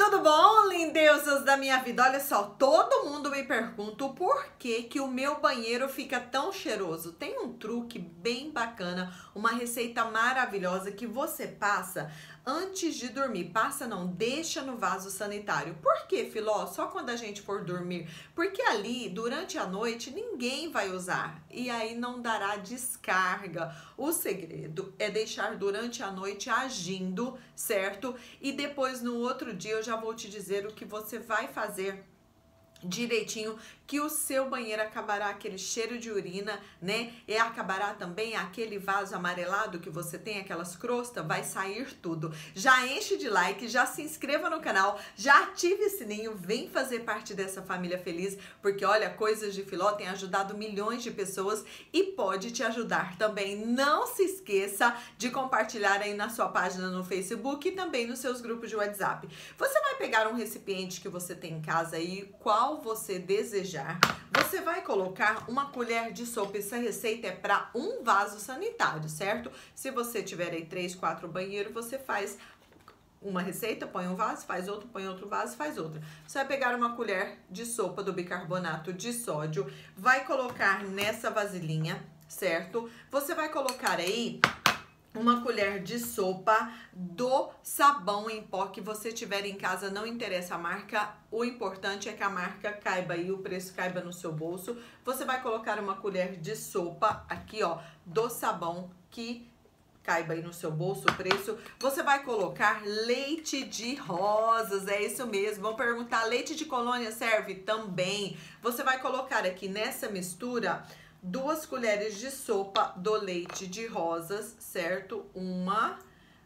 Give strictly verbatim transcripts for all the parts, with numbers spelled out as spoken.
tudo bom, lindeusas da minha vida? Olha só, todo mundo me pergunta o porquê que o meu banheiro fica tão cheiroso. Tem um truque bem bacana, uma receita maravilhosa que você passa antes de dormir. Passa não, deixa no vaso sanitário. Por que, Filó? Só quando a gente for dormir. Porque ali, durante a noite, ninguém vai usar. E aí não dará descarga. O segredo é deixar durante a noite agindo, certo? E depois, no outro dia, eu já vou te dizer o que você vai fazer direitinho, que o seu banheiro acabará aquele cheiro de urina, né? E acabará também aquele vaso amarelado que você tem, aquelas crostas, vai sair tudo. Já enche de like, já se inscreva no canal, já ative o sininho, vem fazer parte dessa família feliz, porque olha, Coisas de Filó tem ajudado milhões de pessoas e pode te ajudar também. Não se esqueça de compartilhar aí na sua página no Facebook e também nos seus grupos de WhatsApp. Você vai pegar um recipiente que você tem em casa aí, qual você desejar, você vai colocar uma colher de sopa. Essa receita é para um vaso sanitário, certo? Se você tiver aí três, quatro banheiros, você faz uma receita, põe um vaso, faz outro, põe outro vaso, faz outra. Você vai pegar uma colher de sopa do bicarbonato de sódio, vai colocar nessa vasilhinha, certo? Você vai colocar aí uma colher de sopa do sabão em pó que você tiver em casa, não interessa a marca, o importante é que a marca caiba aí, o preço caiba no seu bolso. Você vai colocar uma colher de sopa aqui, ó, do sabão que caiba aí no seu bolso o preço. Você vai colocar leite de rosas, é isso mesmo. Vão perguntar, leite de colônia serve? Também. Você vai colocar aqui nessa mistura duas colheres de sopa do leite de rosas, certo? Uma,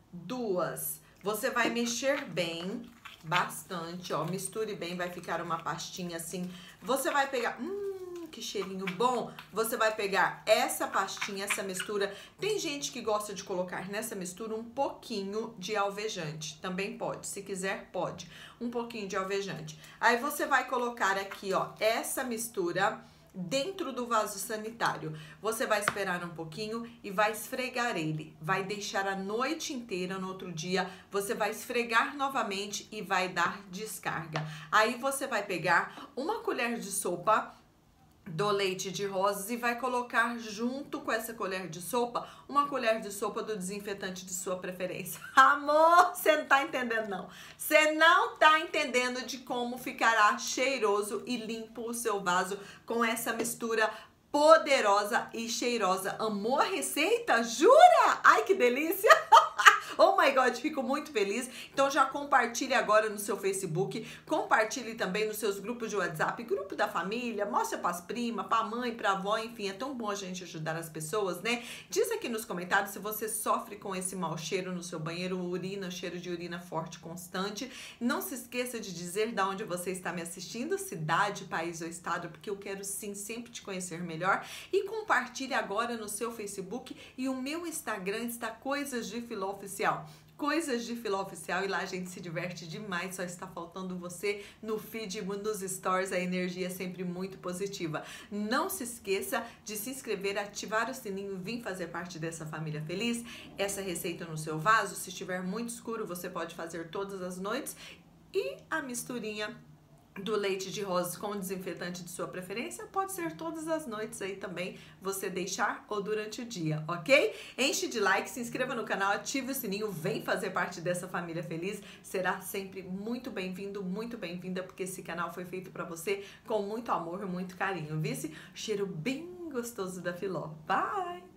duas. Você vai mexer bem, bastante, ó. Misture bem, vai ficar uma pastinha assim. Você vai pegar... Hum, que cheirinho bom! Você vai pegar essa pastinha, essa mistura. Tem gente que gosta de colocar nessa mistura um pouquinho de alvejante. Também pode, se quiser, pode. Um pouquinho de alvejante. Aí você vai colocar aqui, ó, essa mistura dentro do vaso sanitário. Você vai esperar um pouquinho e vai esfregar ele. Vai deixar a noite inteira, no outro dia você vai esfregar novamente e vai dar descarga. Aí você vai pegar uma colher de sopa do leite de rosas e vai colocar junto com essa colher de sopa uma colher de sopa do desinfetante de sua preferência. Amor, você não tá entendendo não. Você não tá entendendo de como ficará cheiroso e limpo o seu vaso com essa mistura poderosa e cheirosa. Amou a receita? Jura? Ai, que delícia! Oh my God, fico muito feliz. Então já compartilhe agora no seu Facebook, compartilhe também nos seus grupos de WhatsApp, grupo da família, mostra para as primas, para a mãe, para a avó, enfim, é tão bom a gente ajudar as pessoas, né? Diz aqui nos comentários se você sofre com esse mau cheiro no seu banheiro, urina, cheiro de urina forte, constante. Não se esqueça de dizer de onde você está me assistindo, cidade, país ou estado, porque eu quero sim sempre te conhecer melhor. E compartilhe agora no seu Facebook e o meu Instagram está Coisas de Filó Oficial. Coisas de Filó Oficial, e lá a gente se diverte demais, só está faltando você no feed, nos stories, a energia é sempre muito positiva. Não se esqueça de se inscrever, ativar o sininho, vir fazer parte dessa família feliz. Essa receita no seu vaso, se estiver muito escuro, você pode fazer todas as noites. E a misturinha do leite de rosas com desinfetante de sua preferência pode ser todas as noites aí também, você deixar ou durante o dia, ok? Enche de like, se inscreva no canal, ative o sininho, vem fazer parte dessa família feliz, será sempre muito bem-vindo, muito bem-vinda, porque esse canal foi feito para você com muito amor e muito carinho, vice? Cheiro bem gostoso da Filó. Bye!